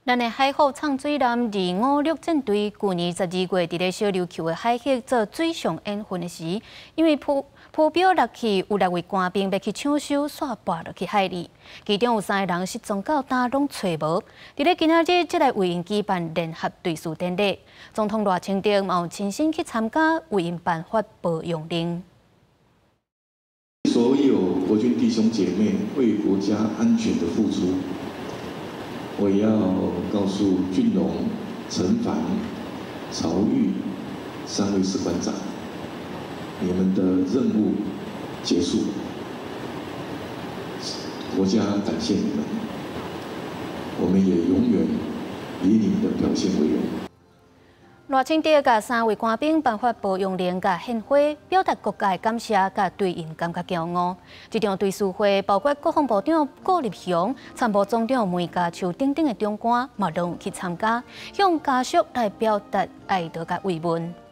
咱的海虎唱水男256战队去年12月伫咧小琉球的海域做水上演训的时，因为破表落去，有6位官兵要去抢修，煞跋落去海里。其中有3个人失踪到今拢找无。伫咧今仔日，则来为因举办联合对峙典礼。总统赖清德嘛有亲身去参加，为因颁发保用令。 所有国军弟兄姐妹为国家安全的付出。 我也要告诉俊龙、陈凡、曹玉3位士官长，你们的任务结束，国家感谢你们，我们也永远以你们的表现为荣。 赖清德甲3位官兵颁发保用令甲献花，表达国家的感谢甲对因感觉骄傲。这场对峙会包括国防部长顾立雄、参谋总长梅家树等等的长官，嘛拢有去参加，向家属来表达哀悼甲慰问。